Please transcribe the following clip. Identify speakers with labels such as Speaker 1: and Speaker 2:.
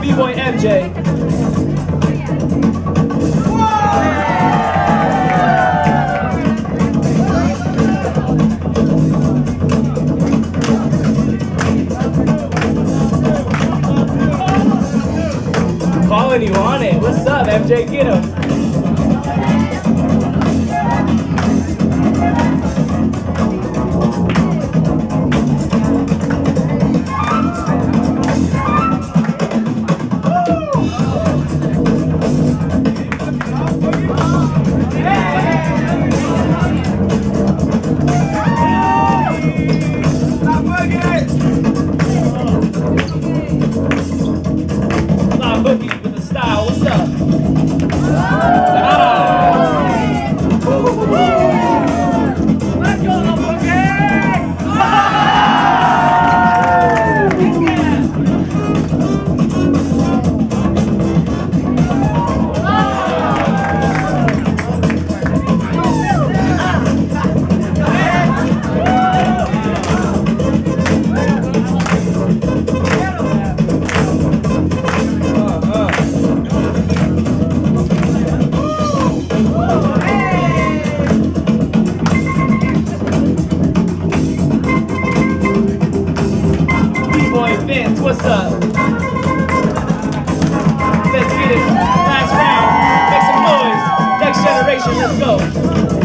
Speaker 1: B-Boy MJ. Calling you on it. What's up, MJ? Get him. Boogie with the style, what's up? Let's go, Vince, what's up? Let's get it. Last round. Make some noise. Next generation, let's go.